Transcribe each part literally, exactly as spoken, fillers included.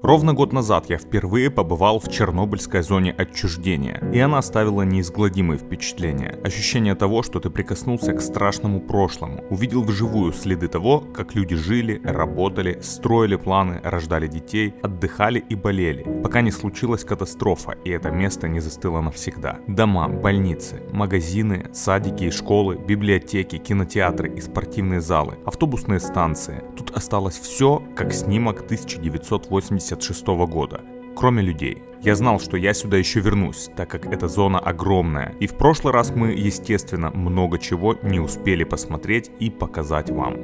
Ровно год назад я впервые побывал в Чернобыльской зоне отчуждения, и она оставила неизгладимые впечатления. Ощущение того, что ты прикоснулся к страшному прошлому, увидел вживую следы того, как люди жили, работали, строили планы, рождали детей, отдыхали и болели, пока не случилась катастрофа, и это место не застыло навсегда. Дома, больницы, магазины, садики и школы, библиотеки, кинотеатры и спортивные залы, автобусные станции. Тут осталось все, как снимок тысяча девятьсот восемьдесят шестого года, кроме людей. Я знал, что я сюда еще вернусь, так как эта зона огромная, и в прошлый раз мы, естественно, много чего не успели посмотреть и показать вам.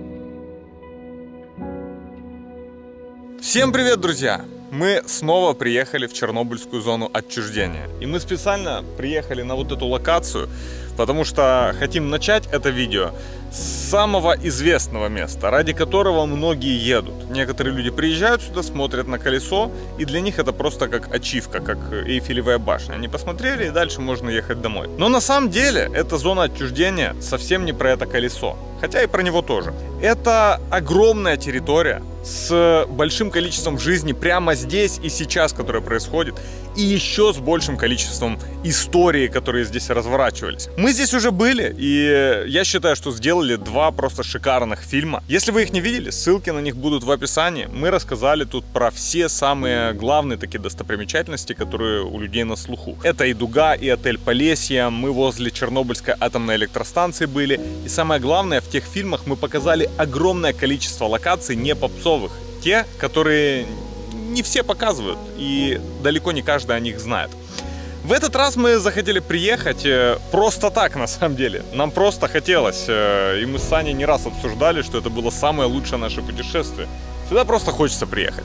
Всем привет, друзья! Мы снова приехали в Чернобыльскую зону отчуждения. И мы специально приехали на вот эту локацию, потому что хотим начать это видео с самого известного места, ради которого многие едут. Некоторые люди приезжают сюда, смотрят на колесо, и для них это просто как ачивка, как Эйфелевая башня. Они посмотрели, и дальше можно ехать домой. Но на самом деле эта зона отчуждения совсем не про это колесо, хотя и про него тоже. Это огромная территория с большим количеством жизни прямо здесь и сейчас, которая происходит, и еще с большим количеством истории, которые здесь разворачивались. Мы здесь уже были, и я считаю, что сделали два просто шикарных фильма. Если вы их не видели, ссылки на них будут в описании. Мы рассказали тут про все самые главные такие достопримечательности, которые у людей на слуху. Это и Дуга, и отель Полесье, мы возле Чернобыльской атомной электростанции были. И самое главное, в тех фильмах мы показали огромное количество локаций не попсовых. Те, которые не все показывают, и далеко не каждый о них знает. В этот раз мы захотели приехать просто так, на самом деле. Нам просто хотелось, и мы с Саней не раз обсуждали, что это было самое лучшее наше путешествие. Сюда просто хочется приехать.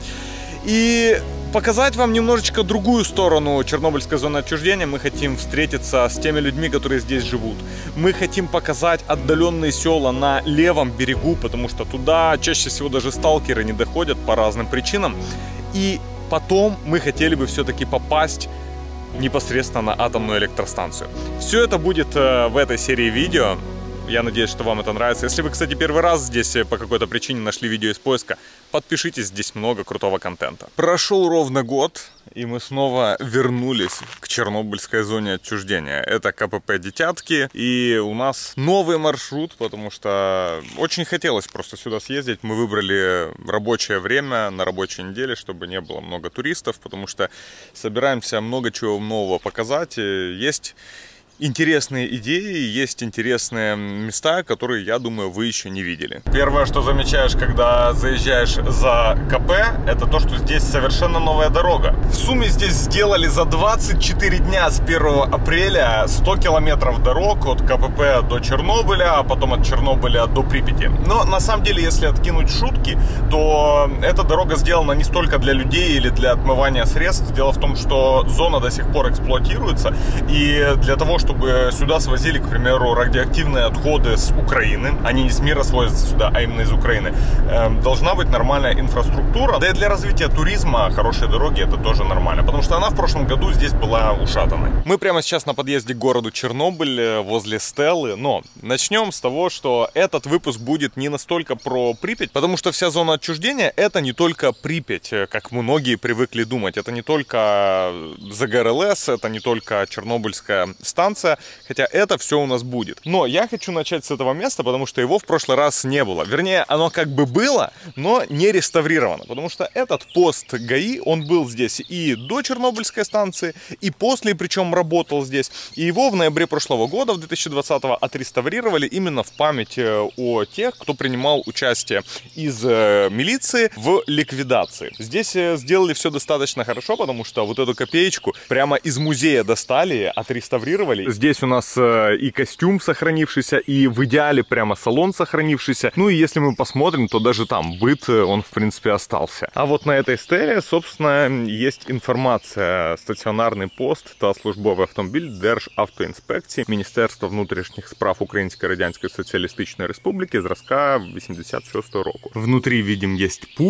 И показать вам немножечко другую сторону Чернобыльской зоны отчуждения. Мы хотим встретиться с теми людьми, которые здесь живут. Мы хотим показать отдаленные села на левом берегу, потому что туда чаще всего даже сталкеры не доходят по разным причинам. И потом мы хотели бы все-таки попасть непосредственно на атомную электростанцию. Все это будет э, в этой серии видео. Я надеюсь, что вам это нравится. Если вы, кстати, первый раз здесь по какой-то причине нашли видео из поиска, подпишитесь, здесь много крутого контента. Прошел ровно год, и мы снова вернулись к Чернобыльской зоне отчуждения. Это КПП Детятки, и у нас новый маршрут, потому что очень хотелось просто сюда съездить. Мы выбрали рабочее время на рабочей неделе, чтобы не было много туристов, потому что собираемся много чего нового показать. Есть интересные идеи, есть интересные места, которые, я думаю, вы еще не видели. Первое, что замечаешь, когда заезжаешь за КП, это то, что здесь совершенно новая дорога. В сумме здесь сделали за двадцать четыре дня с первого апреля сто километров дорог от КПП до Чернобыля, а потом от Чернобыля до Припяти. Но на самом деле, если откинуть шутки, то эта дорога сделана не столько для людей или для отмывания средств. Дело в том, что зона до сих пор эксплуатируется, и для того, чтобы чтобы сюда свозили, к примеру, радиоактивные отходы с Украины, они не с мира свозятся сюда, а именно из Украины, должна быть нормальная инфраструктура. Да и для развития туризма хорошие дороги — это тоже нормально, потому что она в прошлом году здесь была ушатанной. Мы прямо сейчас на подъезде к городу Чернобыль, возле Стеллы, но начнем с того, что этот выпуск будет не настолько про Припять, потому что вся зона отчуждения — это не только Припять, как многие привыкли думать. Это не только ЗГРЛС, это не только Чернобыльская станция, хотя это все у нас будет. Но я хочу начать с этого места, потому что его в прошлый раз не было. Вернее, оно как бы было, но не реставрировано. Потому что этот пост ГАИ, он был здесь и до Чернобыльской станции, и после, причем работал здесь. И его в ноябре прошлого года, в две тысячи двадцатом, отреставрировали именно в память о тех, кто принимал участие из милиции в ликвидации. Здесь сделали все достаточно хорошо, потому что вот эту копеечку прямо из музея достали, отреставрировали. Здесь у нас э, и костюм сохранившийся, и в идеале прямо салон сохранившийся. Ну и если мы посмотрим, то даже там быт, он в принципе остался. А вот на этой стеле, собственно, есть информация. Стаціонарний пост та службовий автомобіль Державтоінспекції Міністерства внутрішніх справ Української Радянської Соціалістичної Республіки зразка вісімдесят шостого року. Внутри видим есть пульт,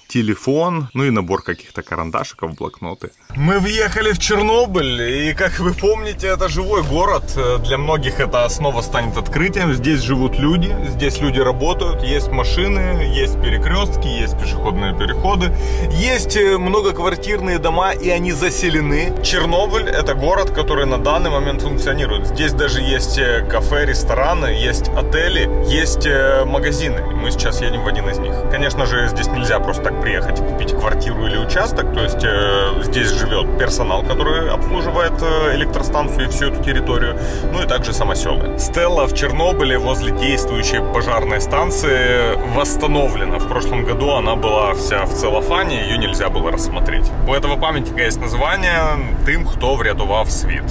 телефон, ну и набор каких-то карандашиков, блокноты. Мы въехали в Чернобыль, и, как вы помните, это живой город. Для многих это снова станет открытием. Здесь живут люди, здесь люди работают, есть машины, есть перекрестки, есть пешеходные переходы, есть многоквартирные дома, и они заселены. Чернобыль — это город, который на данный момент функционирует. Здесь даже есть кафе, рестораны, есть отели, есть магазины. Мы сейчас едем в один из них. Конечно же, здесь нельзя просто так приехать и купить квартиру или участок, то есть э, здесь живет персонал, который обслуживает э, электростанцию и всю эту территорию, ну и также самоселы. Стелла в Чернобыле возле действующей пожарной станции восстановлена. В прошлом году она была вся в целлофане, ее нельзя было рассмотреть. У этого памятника есть название «Тим, хто врятував світ».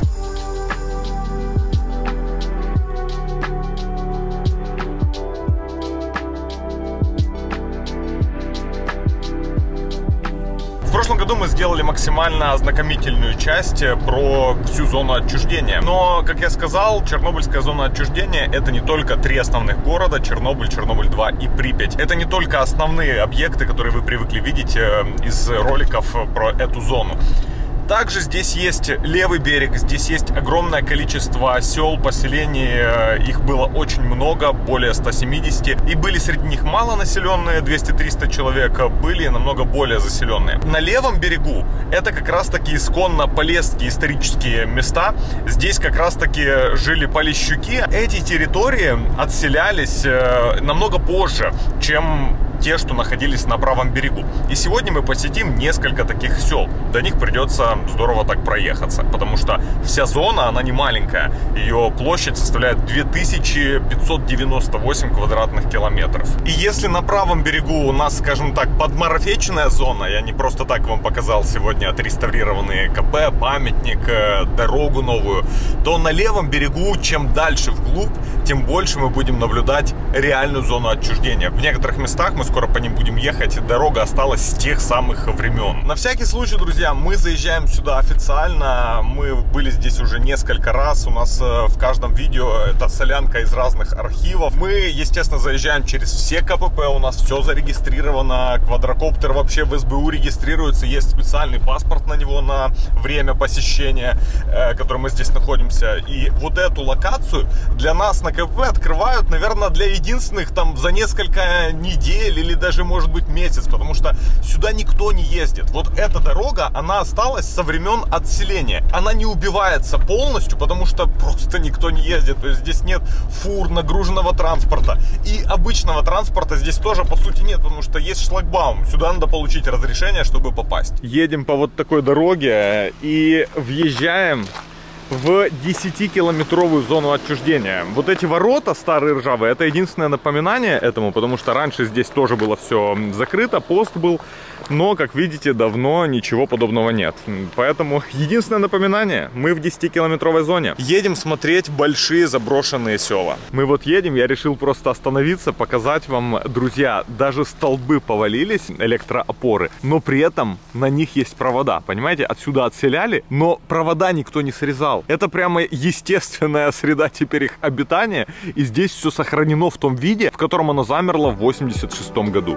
В прошлом году мы сделали максимально ознакомительную часть про всю зону отчуждения. Но, как я сказал, Чернобыльская зона отчуждения — это не только три основных города: Чернобыль, Чернобыль-два и Припять. Это не только основные объекты, которые вы привыкли видеть из роликов про эту зону. Также здесь есть левый берег, здесь есть огромное количество сел, поселений, их было очень много, более ста семидесяти, и были среди них малонаселенные, двести-триста человек, были намного более заселенные. На левом берегу это как раз таки исконно полесские исторические места, здесь как раз таки жили полищуки. Эти территории отселялись намного позже, чем те, что находились на правом берегу. И сегодня мы посетим несколько таких сел. До них придется здорово так проехаться, потому что вся зона, она не маленькая. Ее площадь составляет две тысячи пятьсот девяносто восемь квадратных километров. И если на правом берегу у нас, скажем так, подмарафеченная зона, я не просто так вам показал сегодня отреставрированные КП, памятник, дорогу новую, то на левом берегу, чем дальше вглубь, тем больше мы будем наблюдать реальную зону отчуждения. В некоторых местах мы скоро по ним будем ехать, дорога осталась с тех самых времен. На всякий случай, друзья, мы заезжаем сюда официально, мы были здесь уже несколько раз, у нас в каждом видео это солянка из разных архивов. Мы, естественно, заезжаем через все КПП, у нас все зарегистрировано, квадрокоптер вообще в СБУ регистрируется, есть специальный паспорт на него на время посещения, который мы здесь находимся. И вот эту локацию для нас на КПП открывают, наверное, для единственных там за несколько недель или даже, может быть, месяц, потому что сюда никто не ездит. Вот эта дорога, она осталась со времен отселения. Она не убивается полностью, потому что просто никто не ездит. То есть здесь нет фур, нагруженного транспорта. И обычного транспорта здесь тоже, по сути, нет, потому что есть шлагбаум. Сюда надо получить разрешение, чтобы попасть. Едем по вот такой дороге и въезжаем в десятикилометровую зону отчуждения. Вот эти ворота старые ржавые, это единственное напоминание этому, потому что раньше здесь тоже было все закрыто, пост был, но, как видите, давно ничего подобного нет. Поэтому единственное напоминание: мы в десятикилометровой зоне. Едем смотреть большие заброшенные села. Мы вот едем, я решил просто остановиться, показать вам, друзья, даже столбы повалились, электроопоры, но при этом на них есть провода, понимаете? Отсюда отселяли, но провода никто не срезал. Это прямо естественная среда теперь их обитания, и здесь все сохранено в том виде, в котором оно замерло в восемьдесят шестом году.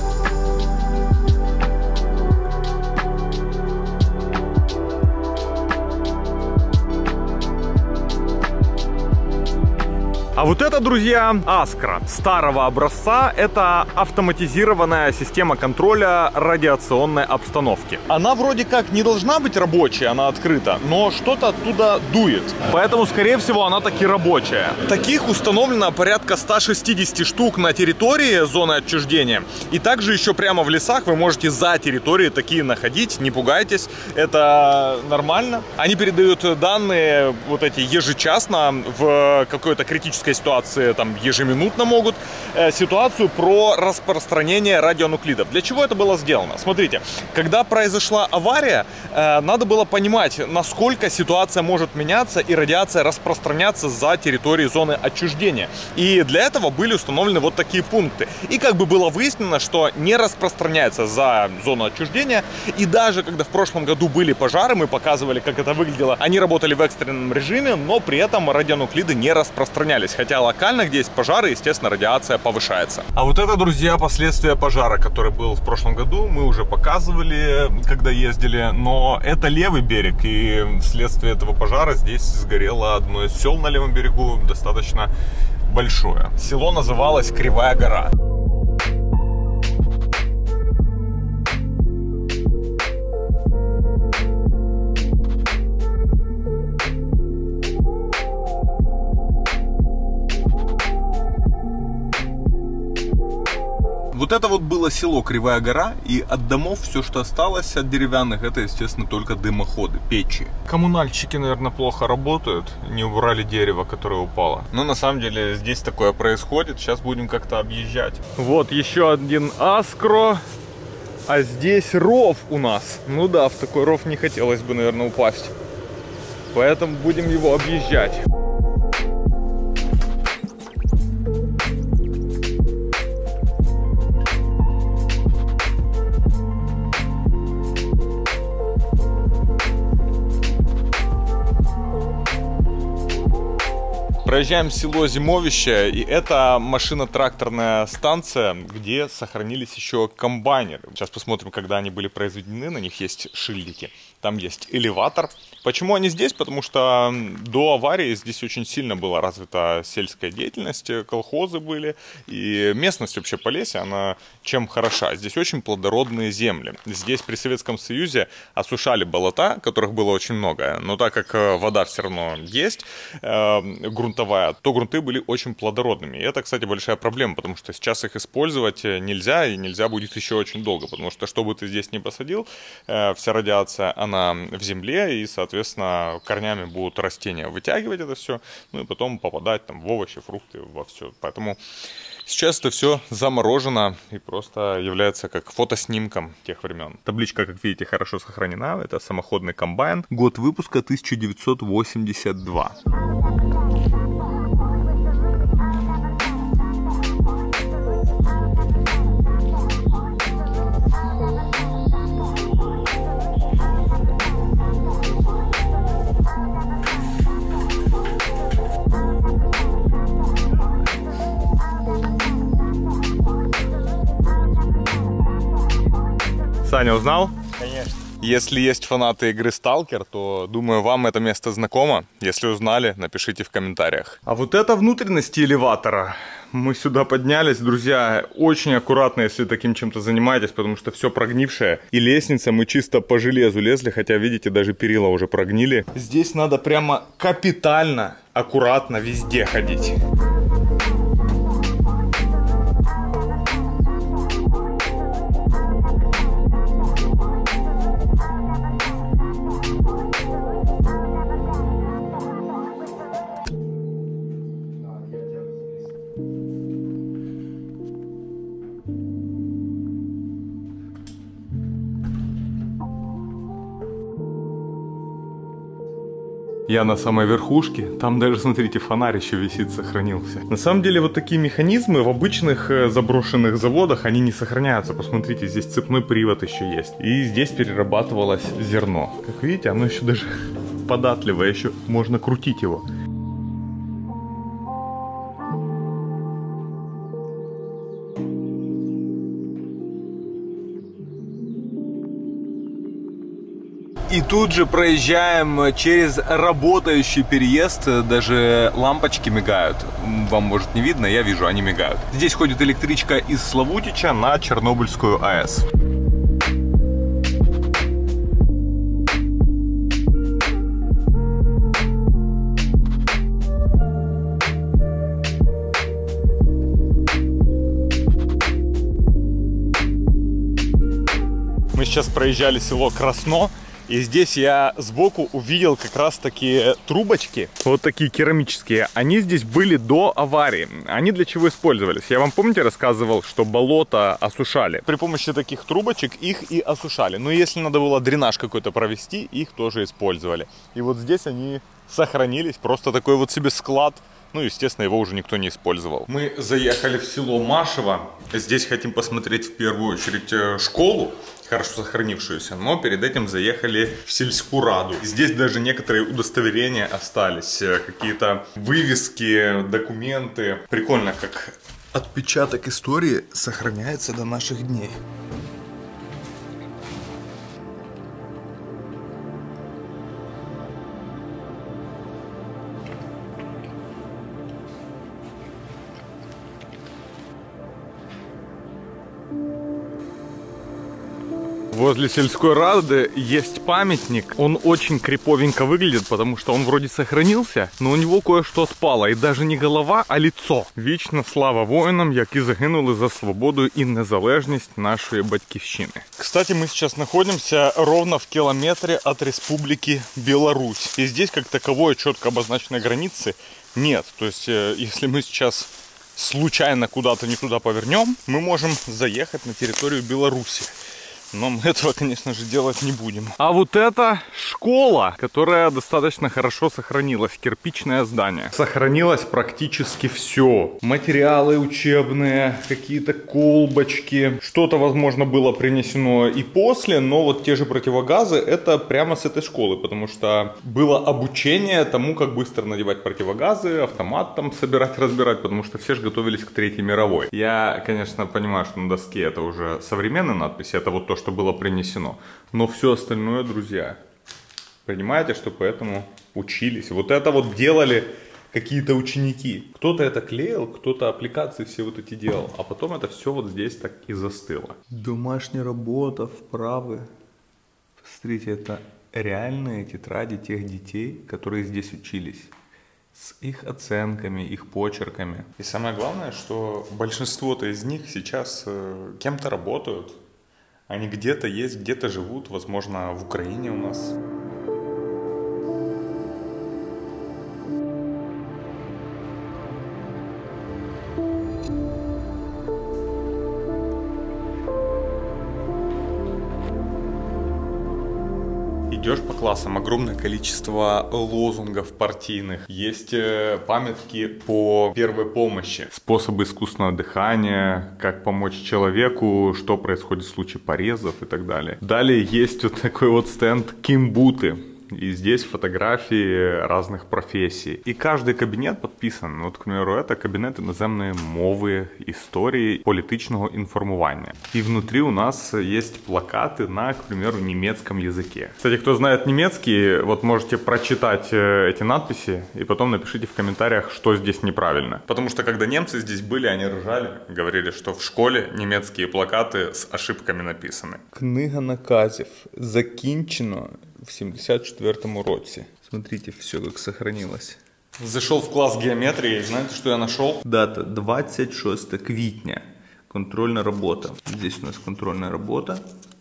А вот это, друзья, Аскра старого образца. Это автоматизированная система контроля радиационной обстановки. Она вроде как не должна быть рабочей, она открыта, но что-то оттуда дует. Поэтому, скорее всего, она таки рабочая. Таких установлено порядка ста шестидесяти штук на территории зоны отчуждения. И также еще прямо в лесах вы можете за территорией такие находить. Не пугайтесь, это нормально. Они передают данные вот эти ежечасно в какой-то критической ситуации, там ежеминутно могут, э, ситуацию про распространение радионуклидов. Для чего это было сделано? Смотрите, когда произошла авария, э, надо было понимать, насколько ситуация может меняться и радиация распространяться за территорией зоны отчуждения. И для этого были установлены вот такие пункты. И как бы было выяснено, что не распространяется за зону отчуждения. И даже когда в прошлом году были пожары, мы показывали, как это выглядело, они работали в экстренном режиме, но при этом радионуклиды не распространялись. Хотя Хотя локально, где есть пожары, естественно, радиация повышается. А вот это, друзья, последствия пожара, который был в прошлом году. Мы уже показывали, когда ездили. Но это левый берег, и вследствие этого пожара здесь сгорело одно из сел на левом берегу, достаточно большое. Село называлось Кривая Гора. Вот это вот было село Кривая Гора, и от домов все, что осталось от деревянных, это, естественно, только дымоходы, печи. Коммунальщики, наверное, плохо работают, не убрали дерево, которое упало. Но на самом деле здесь такое происходит, сейчас будем как-то объезжать. Вот еще один Аскро, а здесь ров у нас. Ну да, в такой ров не хотелось бы, наверное, упасть. Поэтому будем его объезжать. Проезжаем село Зимовище, и это машино-тракторная станция, где сохранились еще комбайнеры. Сейчас посмотрим, когда они были произведены, на них есть шильдики. Там есть элеватор. Почему они здесь? Потому что до аварии здесь очень сильно была развита сельская деятельность, колхозы были, и местность вообще Полесья, она чем хороша? Здесь очень плодородные земли. Здесь при Советском Союзе осушали болота, которых было очень много, но так как вода все равно есть, грунтовая, то грунты были очень плодородными. И это, кстати, большая проблема, потому что сейчас их использовать нельзя, и нельзя будет еще очень долго, потому что, что бы ты здесь не посадил, вся радиация, она в земле, и, соответственно, корнями будут растения вытягивать это все, ну и потом попадать там в овощи, фрукты, во все. Поэтому сейчас это все заморожено и просто является как фотоснимком тех времен. Табличка, как видите, хорошо сохранена. Это самоходный комбайн. Год выпуска тысяча девятьсот восемьдесят два. Саня, узнал? Конечно. Если есть фанаты игры Stalker, то, думаю, вам это место знакомо. Если узнали, напишите в комментариях. А вот это внутренности элеватора. Мы сюда поднялись, друзья. Очень аккуратно, если таким чем-то занимаетесь, потому что все прогнившее. И лестница, мы чисто по железу лезли, хотя, видите, даже перила уже прогнили. Здесь надо прямо капитально, аккуратно везде ходить. Я на самой верхушке, там даже, смотрите, фонарь еще висит, сохранился. На самом деле, вот такие механизмы в обычных заброшенных заводах, они не сохраняются. Посмотрите, здесь цепной привод еще есть. И здесь перерабатывалось зерно. Как видите, оно еще даже податливое, еще можно крутить его. И тут же проезжаем через работающий переезд, даже лампочки мигают. Вам, может, не видно, я вижу, они мигают. Здесь ходит электричка из Славутича на Чернобыльскую АЭС. Мы сейчас проезжали село Красно. И здесь я сбоку увидел как раз такие трубочки, вот такие керамические. Они здесь были до аварии. Они для чего использовались? Я вам, помните, рассказывал, что болото осушали? При помощи таких трубочек их и осушали. Но если надо было дренаж какой-то провести, их тоже использовали. И вот здесь они сохранились. Просто такой вот себе склад Ну, естественно, его уже никто не использовал. Мы заехали в село Машево. Здесь хотим посмотреть в первую очередь школу, хорошо сохранившуюся, но перед этим заехали в сельскую раду. Здесь даже некоторые удостоверения остались, какие-то вывески, документы. Прикольно, как отпечаток истории сохраняется до наших дней. Возле сельской рады есть памятник. Он очень криповенько выглядит, потому что он вроде сохранился, но у него кое-что отпало. И даже не голова, а лицо. Вічна слава воїнам, які загинули за свободу и незалежність нашей батьківщины. Кстати, мы сейчас находимся ровно в километре от Республики Беларусь. И здесь как таковой четко обозначенной границы нет. То есть, если мы сейчас случайно куда-то не туда повернем, мы можем заехать на территорию Беларуси. Но мы этого, конечно же, делать не будем. А вот это школа, которая достаточно хорошо сохранилась. Кирпичное здание. Сохранилось практически все. Материалы учебные, какие-то колбочки. Что-то, возможно, было принесено и после, но вот те же противогазы, это прямо с этой школы. Потому что было обучение тому, как быстро надевать противогазы, автомат там собирать, разбирать. Потому что все же готовились к Третьей мировой. Я, конечно, понимаю, что на доске это уже современные надписи. Это вот то, что было принесено. Но все остальное, друзья, понимаете, что поэтому учились. Вот это вот делали какие-то ученики. Кто-то это клеил, кто-то аппликации все вот эти делал. А потом это все вот здесь так и застыло. Домашняя работа, вправы. Смотрите, это реальные тетради тех детей, которые здесь учились. С их оценками, их почерками. И самое главное, что большинство-то из них сейчас э, кем-то работают. Они где-то есть, где-то живут, возможно, в Украине у нас. Идешь по классам, огромное количество лозунгов партийных. Есть памятки по первой помощи. Способы искусственного дыхания, как помочь человеку, что происходит в случае порезов и так далее. Далее есть вот такой вот стенд «Кимбуты». И здесь фотографии разных профессий. И каждый кабинет подписан. Вот, к примеру, это кабинет іноземної мови, истории, політичного информирования. И внутри у нас есть плакаты на, к примеру, немецком языке. Кстати, кто знает немецкий, вот можете прочитать эти надписи и потом напишите в комментариях, что здесь неправильно. Потому что когда немцы здесь были, они ржали, говорили, что в школе немецкие плакаты с ошибками написаны. Книга наказів закінчено в сімдесят четвертому році. Смотрите, все как сохранилось. Зашел в класс геометрии, знаете, что я нашел? Дата двадцять шосте квітня. Контрольная работа. Здесь у нас контрольная работа.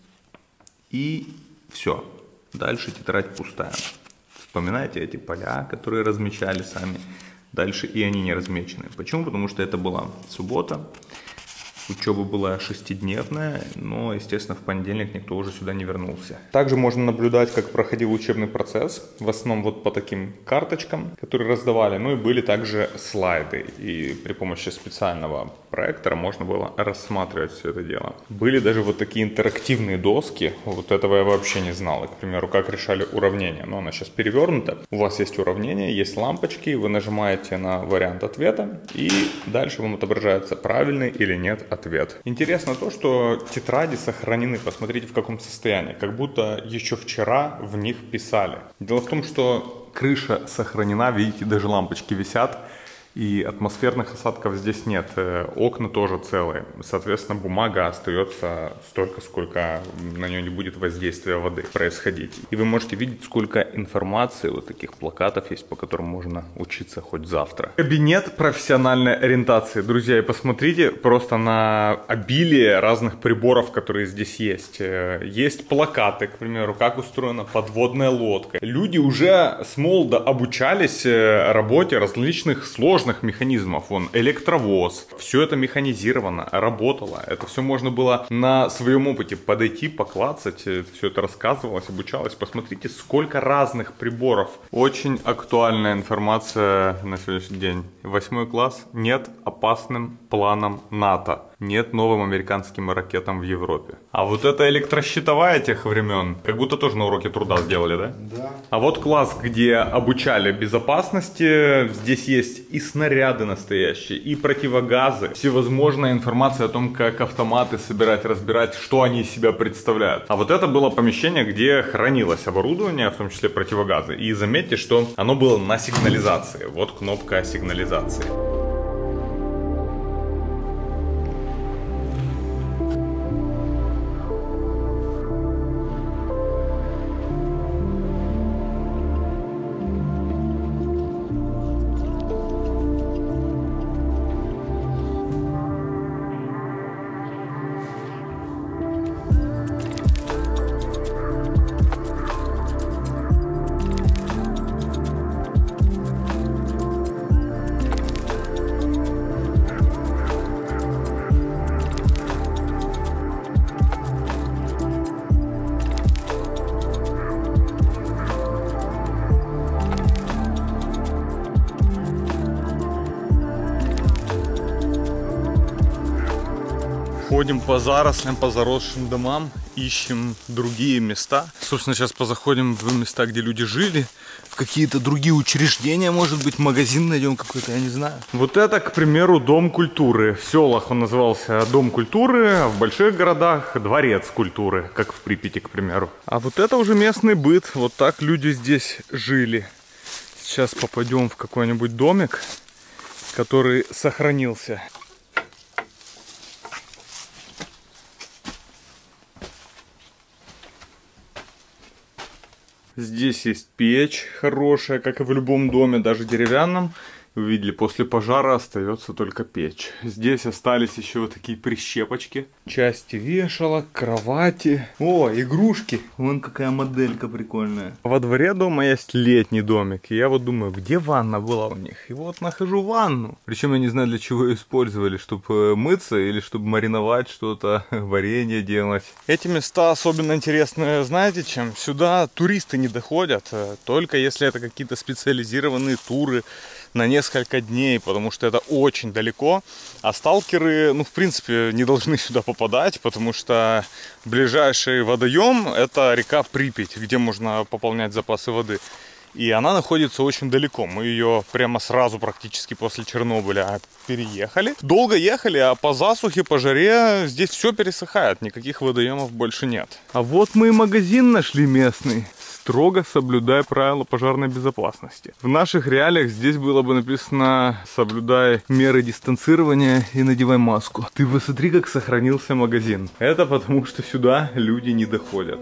И все. Дальше тетрадь пустая. Вспоминаете эти поля, которые размечали сами. Дальше и они не размечены. Почему? Потому что это была суббота. Учеба была шестидневная, но, естественно, в понедельник никто уже сюда не вернулся. Также можно наблюдать, как проходил учебный процесс, в основном вот по таким карточкам, которые раздавали. Ну и были также слайды, и при помощи специального проектора можно было рассматривать все это дело. Были даже вот такие интерактивные доски, вот этого я вообще не знал. И, к примеру, как решали уравнения. Но она сейчас перевернута. У вас есть уравнение, есть лампочки, вы нажимаете на вариант ответа, и дальше вам отображается правильный или нет ответ. Ответ. Интересно то, что тетради сохранены, посмотрите в каком состоянии, как будто еще вчера в них писали. Дело в том, что крыша сохранена, видите, даже лампочки висят, и атмосферных осадков здесь нет, окна тоже целые, соответственно, бумага остается столько, сколько на нее не будет воздействия воды происходить. И вы можете видеть, сколько информации, вот таких плакатов есть, по которым можно учиться хоть завтра. Кабинет профессиональной ориентации. Друзья, и посмотрите просто на обилие разных приборов, которые здесь есть. Есть плакаты, к примеру, как устроена подводная лодка. Люди уже с молода обучались работе различных сложностей, сложных механизмов. Вон, электровоз. Все это механизировано, работало. Это все можно было на своем опыте подойти, поклацать. Все это рассказывалось, обучалось. Посмотрите, сколько разных приборов. Очень актуальная информация на сегодняшний день. Восьмой класс. Нет опасным планам НАТО. Нет новым американским ракетам в Европе. А вот это электрощитовая тех времен, как будто тоже на уроке труда сделали, да? Да. А вот класс, где обучали безопасности, здесь есть и снаряды настоящие, и противогазы, всевозможная информация о том, как автоматы собирать, разбирать, что они из себя представляют. А вот это было помещение, где хранилось оборудование, в том числе противогазы. И заметьте, что оно было на сигнализации. Вот кнопка сигнализации. Ходим по зарослям, по заросшим домам, ищем другие места. Собственно, сейчас позаходим в места, где люди жили, в какие-то другие учреждения, может быть, магазин найдем какой-то, я не знаю. Вот это, к примеру, Дом культуры. В селах он назывался Дом культуры, а в больших городах Дворец культуры, как в Припяти, к примеру. А вот это уже местный быт, вот так люди здесь жили. Сейчас попадем в какой-нибудь домик, который сохранился. Здесь есть печь хорошая, как и в любом доме, даже деревянном. Вы видели, после пожара остается только печь. Здесь остались еще вот такие прищепочки. Части вешалок, кровати. О, игрушки. Вон какая моделька прикольная. Во дворе дома есть летний домик. И я вот думаю, где ванна была у них? И вот нахожу ванну. Причем я не знаю, для чего ее использовали. Чтобы мыться или чтобы мариновать что-то, варенье делать. Эти места особенно интересны, знаете чем? Сюда туристы не доходят. Только если это какие-то специализированные туры на несколько дней, потому что это очень далеко, а сталкеры, ну, в принципе, не должны сюда попадать, потому что ближайший водоем — это река Припять, где можно пополнять запасы воды. И она находится очень далеко. Мы ее прямо сразу, практически после Чернобыля, переехали. Долго ехали, а по засухе, по жаре здесь все пересыхает. Никаких водоемов больше нет. А вот мы и магазин нашли местный. Строго соблюдай правила пожарной безопасности. В наших реалиях здесь было бы написано: соблюдай меры дистанцирования и надевай маску. Ты посмотри, как сохранился магазин. Это потому, что сюда люди не доходят.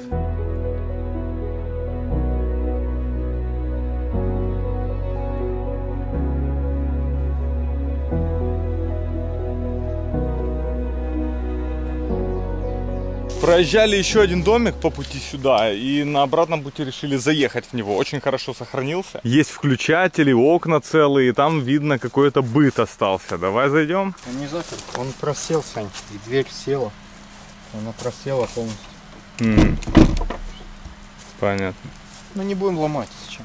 Проезжали еще один домик по пути сюда, и на обратном пути решили заехать в него. Очень хорошо сохранился. Есть включатели, окна целые, и там видно, какой-то быт остался. Давай зайдем. Он не запер, он просел, Сань, и дверь села. Она просела полностью. Mm. Понятно. Ну не будем ломать, зачем?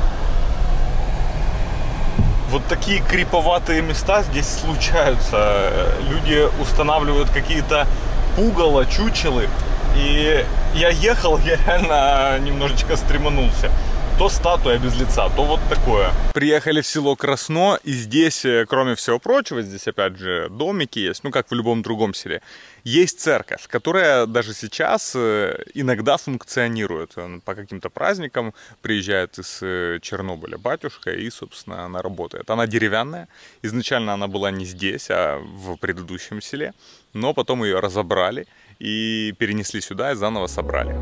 Вот такие криповатые места здесь случаются. Люди устанавливают какие-то пугало, чучелы. И я ехал, я реально немножечко стреманулся. То статуя без лица, то вот такое. Приехали в село Красно, и здесь, кроме всего прочего, здесь опять же домики есть, ну как в любом другом селе. Есть церковь, которая даже сейчас иногда функционирует. По каким-то праздникам приезжает из Чернобыля батюшка, и, собственно, она работает. Она деревянная. Изначально она была не здесь, а в предыдущем селе. Но потом ее разобрали и перенесли сюда и заново собрали.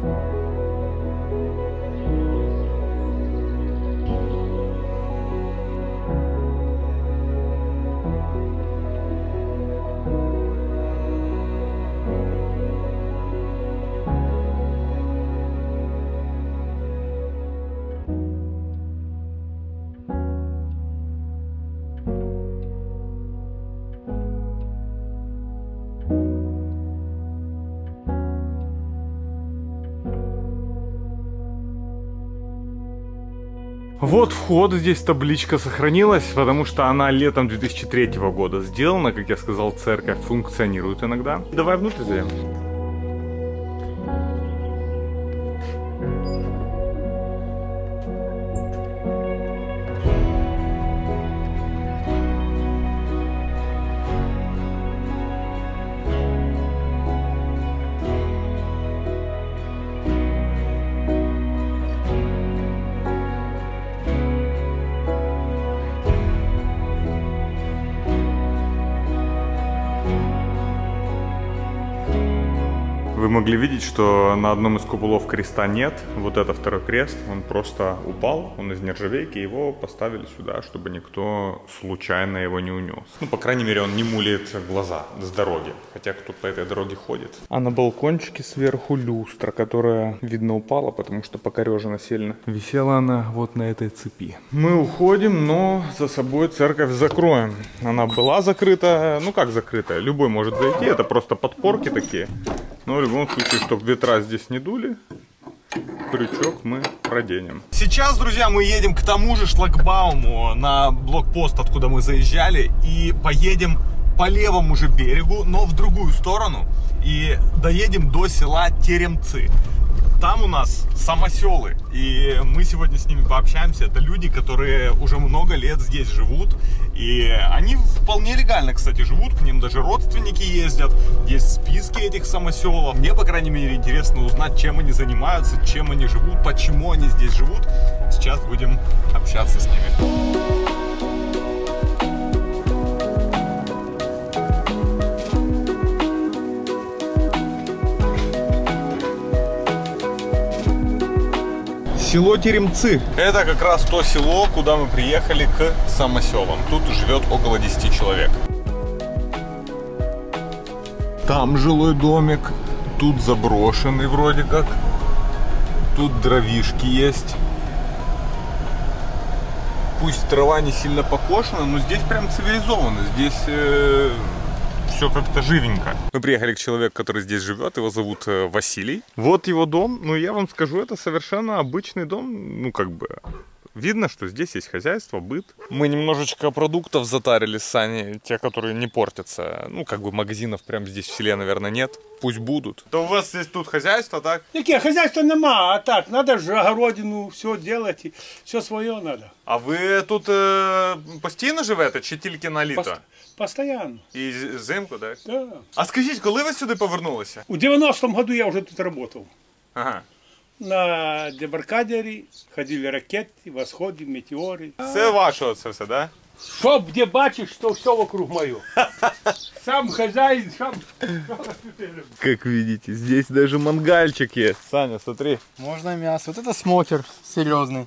Вот вход, здесь табличка сохранилась, потому что она летом две тысячи третьего года сделана. Как я сказал, церковь функционирует иногда. Давай внутрь зайдем. Вы могли видеть, что на одном из куполов креста нет. Вот это второй крест, он просто упал, он из нержавейки, его поставили сюда, чтобы никто случайно его не унес. Ну, по крайней мере, он не мулит глаза с дороги, хотя кто по этой дороге ходит. А на балкончике сверху люстра, которая, видно, упала, потому что покорежена сильно. Висела она вот на этой цепи. Мы уходим, но за собой церковь закроем. Она была закрыта, ну как закрытая, любой может зайти, это просто подпорки такие. Но в любом случае, чтобы ветра здесь не дули, крючок мы проденем. Сейчас, друзья, мы едем к тому же шлагбауму на блокпост, откуда мы заезжали, и поедем по левому же берегу, но в другую сторону, и доедем до села Теремцы. Там у нас самоселы, и мы сегодня с ними пообщаемся. Это люди, которые уже много лет здесь живут, и они вполне легально, кстати, живут, к ним даже родственники ездят, есть списки этих самоселов. Мне, по крайней мере, интересно узнать, чем они занимаются, чем они живут, почему они здесь живут. Сейчас будем общаться с ними. Село Теремцы. Это как раз то село, куда мы приехали к самоселам. Тут живет около десяти человек. Там жилой домик. Тут заброшенный вроде как. Тут дровишки есть. Пусть трава не сильно покошена, но здесь прям цивилизованно. Здесь... Э все как-то живенько. Мы приехали к человеку, который здесь живет, его зовут Василий. Вот его дом, ну я вам скажу, это совершенно обычный дом, ну как бы, видно, что здесь есть хозяйство, быт. Мы немножечко продуктов затарили с Саней, те, которые не портятся, ну как бы магазинов прям здесь в селе, наверное, нет. Пусть будут. То у вас здесь тут хозяйство, так? Яке хозяйства нема, а так, надо же огородину, все делать, все свое надо. А ви тут е, постійно живете чи тільки на літо? Пост Постоянно. І зимку, так? Да. А скажіть, коли ви сюди повернулися? У девяностом году я уже тут работал. Ага. На дебаркадере ходили ракеты, восходы, метеоры. Це ваше це все, да? Чтоб где бачишь, что все вокруг мое. Сам хозяин, сам... Как видите, здесь даже мангальчик есть. Саня, смотри. Можно мясо. Вот это смотр серьезный.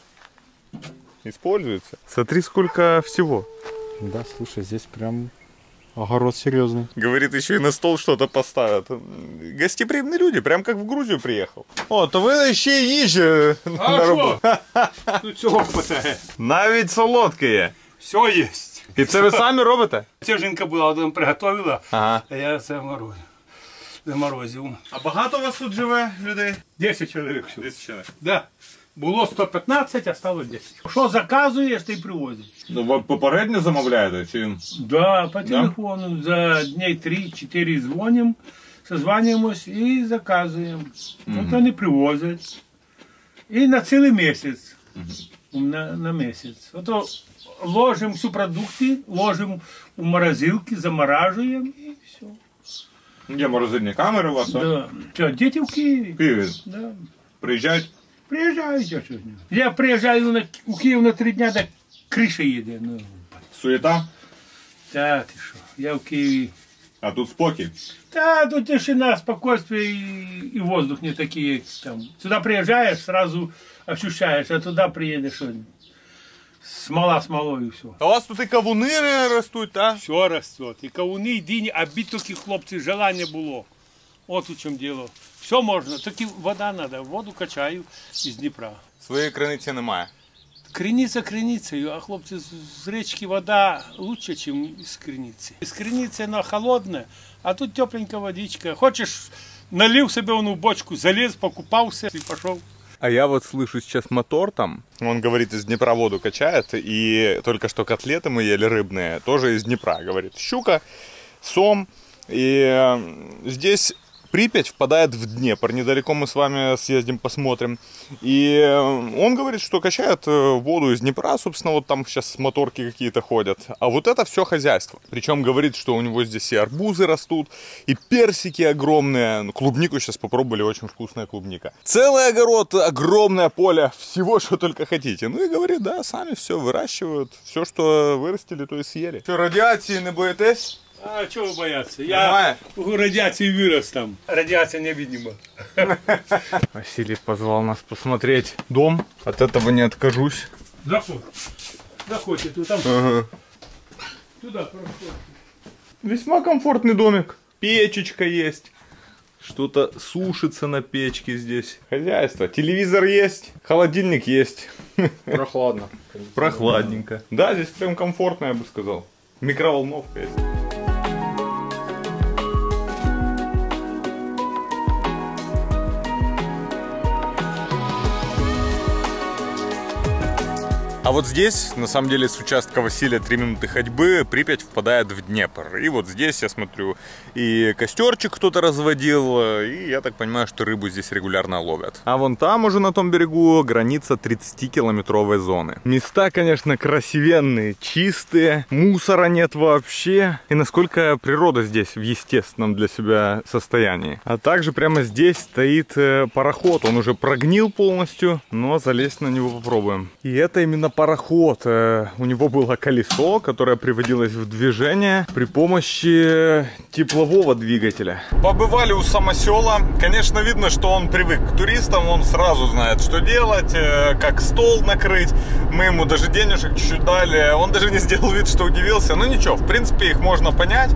Используется. Смотри, сколько всего. Да, слушай, здесь прям огород серьезный. Говорит, еще и на стол что-то поставят. Гостеприимные люди, прям как в Грузию приехал. О, то ви ще й їжі на роботу. Тут всього хватає. Навіть солодке є. Все есть. І це ви самі робите? Ця жінка була, там приготовила, ага. А я заморозив. заморозив. А багато у вас тут живе людей? десять чоловік. десять чоловік. Да. Було сто п'ятнадцять, а стало десять. Що заказуєш, ти привозиш. Ну, ви попередньо замовляєте? Чи... Да, по телефону. Да? За дней три-чотири дзвонимо, созванюємось і заказуємо. Mm-hmm. От вони привозять. І на цілий місяць. Mm-hmm. на, на місяць. Ото ложимо всі продукти, ложимо у морозилки, заморажуємо і все. Є морозильні камери у вас? Да. Що, діти в Києві? В Києві? Да. Приїжджають? Приїжджають, а що ж. Я приїжджаю на, у Київ на три дня, так криша їде. Ну. Суєта? Та, ти що, я в Києві. А тут спокій? Та, тут тишина, спокойствие и, и воздух не такие там. Сюда приезжаешь, сразу ощущаешь, а туда приедешь, что смола смолой и все. А у вас тут и кавуны растут, да? Все растет. И кавуны, и дыни, а бить только хлопцы, желание было. Вот в чем дело. Все можно, только вода надо. Воду качаю из Днепра. Своей криниці немає? Криниця криницею, а хлопцы, с речки вода лучше, чем из криницы. Из криницы она холодная, а тут тепленькая водичка. Хочешь, налил себе вон в бочку, залез, покупался и пошел А я вот слышу сейчас мотор там. Он говорит, из Днепра воду качает. И только что котлеты мы ели рыбные, тоже из Днепра. Говорит, щука, сом. И здесь Припять впадает в Днепр. Недалеко мы с вами съездим, посмотрим. И он говорит, что качает воду из Днепра. Собственно, вот там сейчас моторки какие-то ходят. А вот это все хозяйство. Причем говорит, что у него здесь и арбузы растут, и персики огромные. Клубнику сейчас попробовали, очень вкусная клубника. Целый огород, огромное поле, всего, что только хотите. Ну и говорит, да, сами все выращивают. Все, что вырастили, то и съели. Что, радиации не боитесь? А чего бояться? Я в радиации вырос там. Радиация невидима. Василий позвал нас посмотреть дом. От этого не откажусь. Заходь. Заходите, тут там. Ага. Туда проходите. Весьма комфортный домик. Печечка есть. Что-то сушится на печке здесь. Хозяйство. Телевизор есть. Холодильник есть. Прохладно. Прохладненько. Да, здесь прям комфортно, я бы сказал. Микроволновка есть. А вот здесь, на самом деле, с участка Василия три минуты ходьбы Припять впадает в Днепр. И вот здесь, я смотрю, и костерчик кто-то разводил, и я так понимаю, что рыбу здесь регулярно ловят. А вон там уже на том берегу граница тридцатикилометровой зоны. Места, конечно, красивенные, чистые, мусора нет вообще. И насколько природа здесь в естественном для себя состоянии. А также прямо здесь стоит пароход. Он уже прогнил полностью, но залезть на него попробуем. И это именно пароход. У него было колесо, которое приводилось в движение при помощи теплового двигателя. Побывали у самосела. Конечно, видно, что он привык к туристам. Он сразу знает, что делать, как стол накрыть. Мы ему даже денежек чуть-чуть дали. Он даже не сделал вид, что удивился. Ну ничего, в принципе, их можно понять.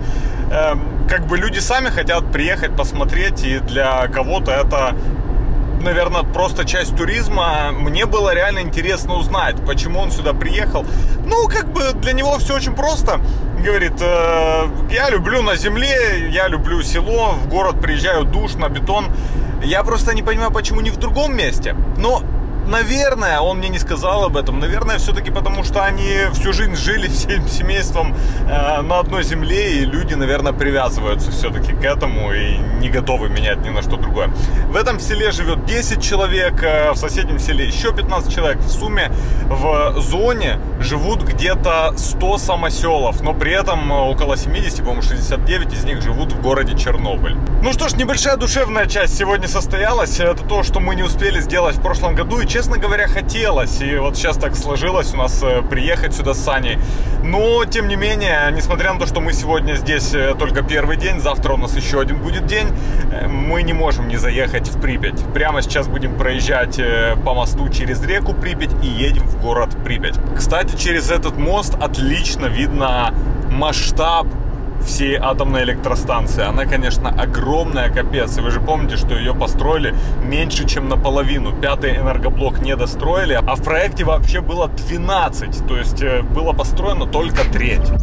Как бы люди сами хотят приехать, посмотреть. И для кого-то это... наверное, просто часть туризма. Мне было реально интересно узнать, почему он сюда приехал. Ну, как бы для него все очень просто. Говорит, э, я люблю на земле, я люблю село, в город приезжаю, душно, бетон. Я просто не понимаю, почему не в другом месте. Но... наверное, он мне не сказал об этом. Наверное, все-таки потому, что они всю жизнь жили всем семейством э, на одной земле, и люди, наверное, привязываются все-таки к этому и не готовы менять ни на что другое. В этом селе живет десять человек, э, в соседнем селе еще пятнадцать человек. В сумме в зоне живут где-то сто самоселов, но при этом около семидесяти, по-моему, шестьдесят девять из них живут в городе Чернобыль. Ну что ж, небольшая душевная часть сегодня состоялась. Это то, что мы не успели сделать в прошлом году, и честно говоря, хотелось. И вот сейчас так сложилось у нас приехать сюда с Саней. Но, тем не менее, несмотря на то, что мы сегодня здесь только первый день, завтра у нас еще один будет день, мы не можем не заехать в Припять. Прямо сейчас будем проезжать по мосту через реку Припять и едем в город Припять. Кстати, через этот мост отлично видно масштаб всей атомной электростанции. Она, конечно, огромная, капец. И вы же помните, что ее построили меньше, чем наполовину. Пятый энергоблок не достроили, а в проекте вообще было двенадцать. То есть было построено только треть.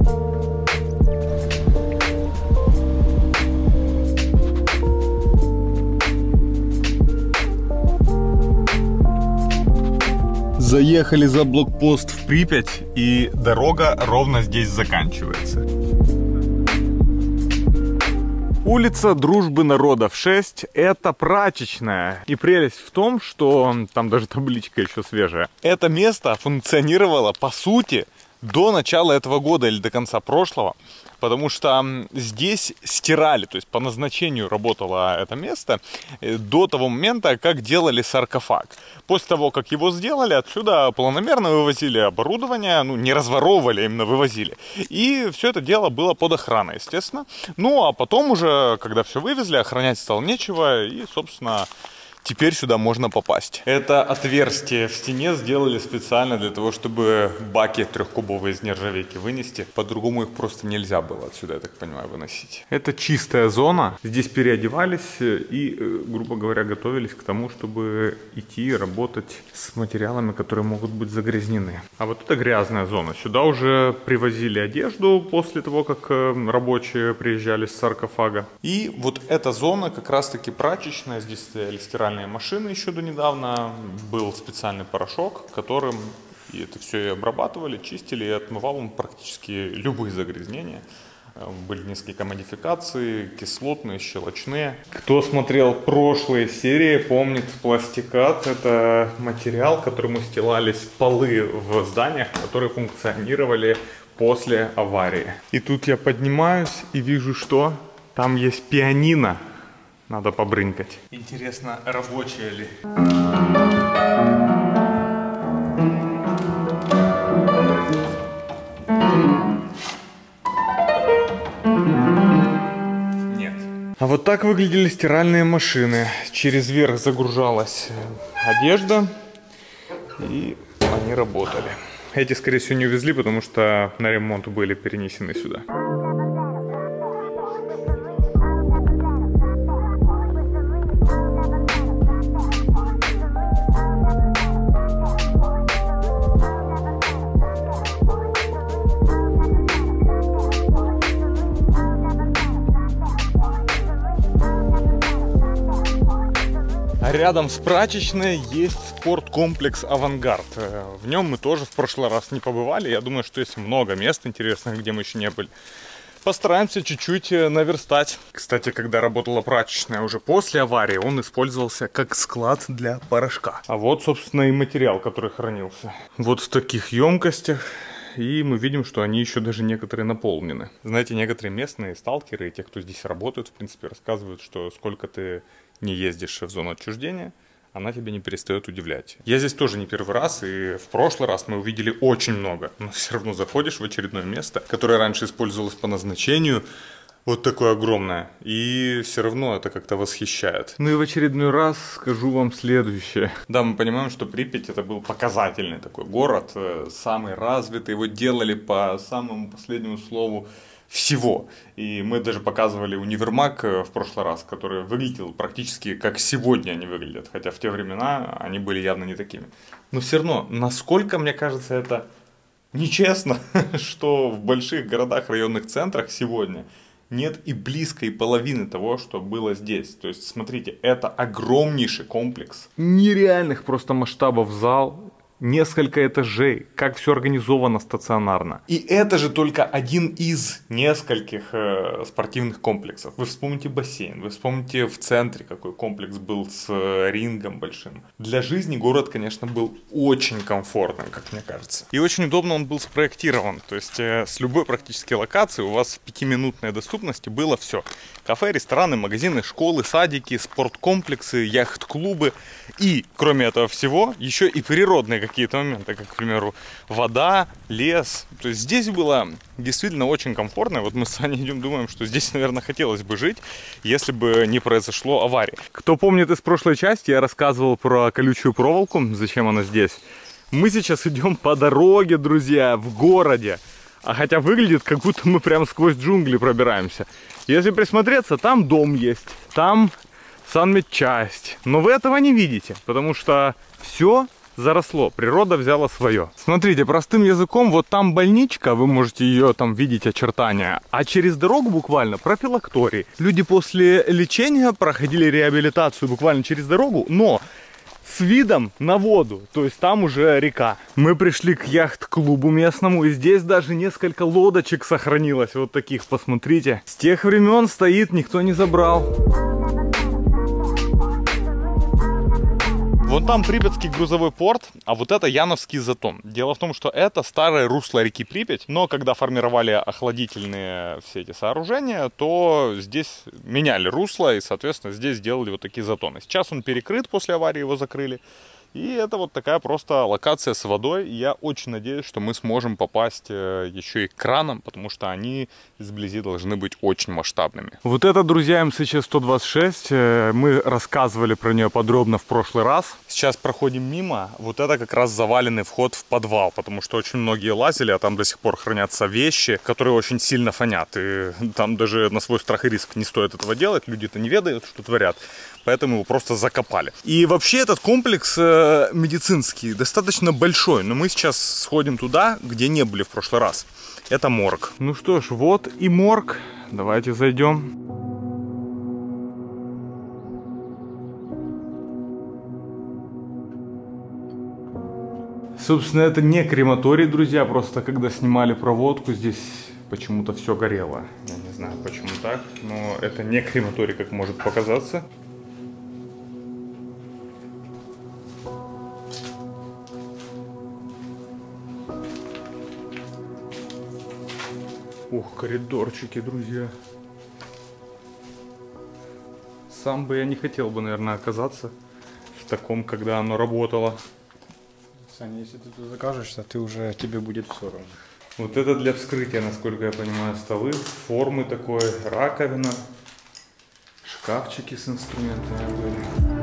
Заехали за блокпост в Припять, и дорога ровно здесь заканчивается. Улица Дружбы Народов шесть – это прачечная. И прелесть в том, что там даже табличка еще свежая. Это место функционировало, по сути, до начала этого года или до конца прошлого. Потому что здесь стирали, то есть по назначению работало это место до того момента, как делали саркофаг. После того, как его сделали, отсюда планомерно вывозили оборудование, ну не разворовывали, а именно вывозили. И все это дело было под охраной, естественно. Ну а потом уже, когда все вывезли, охранять стало нечего, и, собственно... теперь сюда можно попасть. Это отверстие в стене сделали специально для того, чтобы баки трехкубовые из нержавейки вынести. По-другому их просто нельзя было отсюда, я так понимаю, выносить. Это чистая зона. Здесь переодевались и, грубо говоря, готовились к тому, чтобы идти работать с материалами, которые могут быть загрязнены. А вот это грязная зона. Сюда уже привозили одежду после того, как рабочие приезжали с саркофага. И вот эта зона как раз-таки прачечная. Здесь стояли стиральные стиральные машины еще до недавно. Был специальный порошок, которым и это все и обрабатывали, чистили, и отмывал он практически любые загрязнения. Были несколько модификаций, кислотные, щелочные. Кто смотрел прошлые серии, помнит пластикат. Это материал, которым устилались полы в зданиях, которые функционировали после аварии. И тут я поднимаюсь и вижу, что там есть пианино. Надо побрынкать. Интересно, рабочее ли? Нет. А вот так выглядели стиральные машины. Через верх загружалась одежда, и они работали. Эти, скорее всего, не увезли, потому что на ремонт были перенесены сюда. Рядом с прачечной есть спорткомплекс «Авангард». В нем мы тоже в прошлый раз не побывали. Я думаю, что есть много мест интересных, где мы еще не были. Постараемся чуть-чуть наверстать. Кстати, когда работала прачечная уже после аварии, он использовался как склад для порошка. А вот, собственно, и материал, который хранился. Вот в таких емкостях. И мы видим, что они еще даже некоторые наполнены. Знаете, некоторые местные сталкеры и те, кто здесь работают, в принципе, рассказывают, что сколько ты не ездишь в зону отчуждения, она тебя не перестает удивлять. Я здесь тоже не первый раз, и в прошлый раз мы увидели очень много. Но все равно заходишь в очередное место, которое раньше использовалось по назначению, вот такое огромное, и все равно это как-то восхищает. Ну и в очередной раз скажу вам следующее. Да, мы понимаем, что Припять это был показательный такой город, самый развитый, его делали по самому последнему слову всего. И мы даже показывали универмаг в прошлый раз, который выглядел практически как сегодня они выглядят, хотя в те времена они были явно не такими. Но все равно, насколько, мне кажется, это нечестно, что в больших городах, районных центрах сегодня нет и близкой половины того, что было здесь. То есть, смотрите, это огромнейший комплекс. Нереальных просто масштабов зал. Несколько этажей, как все организовано стационарно. И это же только один из нескольких э, спортивных комплексов. Вы вспомните бассейн, вы вспомните в центре, какой комплекс был с э, рингом большим. Для жизни город, конечно, был очень комфортным, как мне кажется. И очень удобно он был спроектирован. То есть э, с любой практически локации у вас в пятиминутной доступности было все. Кафе, рестораны, магазины, школы, садики, спорткомплексы, яхт-клубы. И, кроме этого всего, еще и природные какие-то моменты, как, к примеру, вода, лес. То есть здесь было действительно очень комфортно. Вот мы с вами идем, думаем, что здесь, наверное, хотелось бы жить, если бы не произошло аварии. Кто помнит из прошлой части, я рассказывал про колючую проволоку, зачем она здесь. Мы сейчас идем по дороге, друзья, в городе. А хотя выглядит, как будто мы прям сквозь джунгли пробираемся. Если присмотреться, там дом есть, там санмедчасть. Но вы этого не видите, потому что все заросло, природа взяла свое. Смотрите, простым языком, вот там больничка, вы можете ее там видеть очертания, а через дорогу буквально профилакторий. Люди после лечения проходили реабилитацию буквально через дорогу, но с видом на воду, то есть там уже река. Мы пришли к яхт-клубу местному, и здесь даже несколько лодочек сохранилось, вот таких, посмотрите. С тех времен стоит, никто не забрал. Вон там Припятский грузовой порт, а вот это Яновский затон. Дело в том, что это старое русло реки Припять, но когда формировали охладительные все эти сооружения, то здесь меняли русло и, соответственно, здесь сделали вот такие затоны. Сейчас он перекрыт, после аварии его закрыли. И это вот такая просто локация с водой. Я очень надеюсь, что мы сможем попасть еще и к кранам, потому что они изблизи должны быть очень масштабными. Вот это, друзья, эм эс че сто двадцать шесть. Мы рассказывали про нее подробно в прошлый раз. Сейчас проходим мимо. Вот это как раз заваленный вход в подвал, потому что очень многие лазили, а там до сих пор хранятся вещи, которые очень сильно фонят. И там даже на свой страх и риск не стоит этого делать. Люди-то не ведают, что творят. Поэтому его просто закопали. И вообще этот комплекс э, медицинский достаточно большой. Но мы сейчас сходим туда, где не были в прошлый раз. Это морг. Ну что ж, вот и морг. Давайте зайдем. Собственно, это не крематорий, друзья, просто когда снимали проводку, здесь почему-то все горело. Я не знаю, почему так, но это не крематорий, как может показаться. Ух, коридорчики, друзья. Сам бы я не хотел бы, наверное, оказаться в таком, когда оно работало. Саня, если ты тут закажешься, ты уже, тебе будет все равно. Вот это для вскрытия, насколько я понимаю, столы, формы такой, раковина, шкафчики с инструментами были.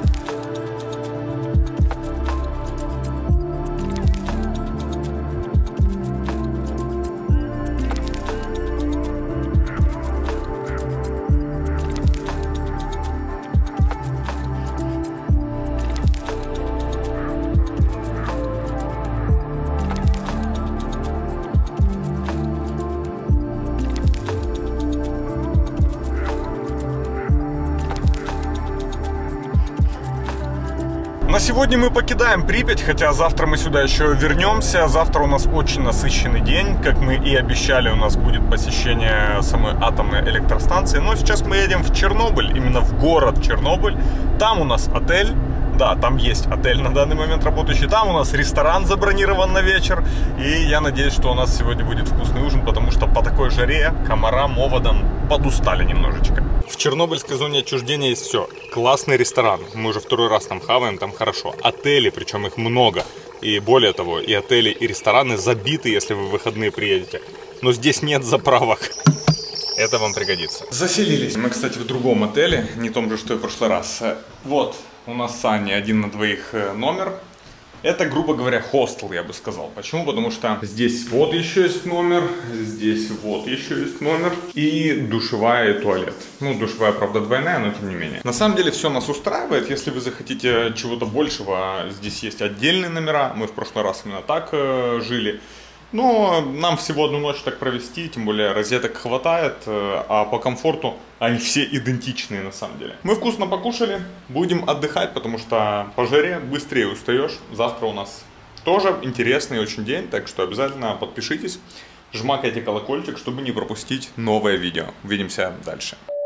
На сегодня мы покидаем Припять, хотя завтра мы сюда еще вернемся. Завтра у нас очень насыщенный день. Как мы и обещали, у нас будет посещение самой атомной электростанции. Но сейчас мы едем в Чернобыль, именно в город Чернобыль. Там у нас отель. Да, там есть отель на данный момент работающий. Там у нас ресторан забронирован на вечер. И я надеюсь, что у нас сегодня будет вкусный ужин, потому что по такой жаре комарам, оводам подустали немножечко. В чернобыльской зоне отчуждения есть все. Классный ресторан. Мы уже второй раз там хаваем, там хорошо. Отели, причем их много. И более того, и отели, и рестораны забиты, если вы в выходные приедете. Но здесь нет заправок. Это вам пригодится. Заселились. Мы, кстати, в другом отеле, не том же, что и в прошлый раз. Вот, у нас с Аней один на двоих номер. Это, грубо говоря, хостел, я бы сказал. Почему? Потому что здесь вот еще есть номер, здесь вот еще есть номер. И душевая и туалет. Ну, душевая, правда, двойная, но тем не менее. На самом деле все нас устраивает. Если вы захотите чего-то большего, здесь есть отдельные номера. Мы в прошлый раз именно так э, жили. Но нам всего одну ночь так провести, тем более розеток хватает, а по комфорту они все идентичные на самом деле. Мы вкусно покушали, будем отдыхать, потому что по жаре быстрее устаешь. Завтра у нас тоже интересный очень день, так что обязательно подпишитесь, жмакайте колокольчик, чтобы не пропустить новое видео. Увидимся дальше.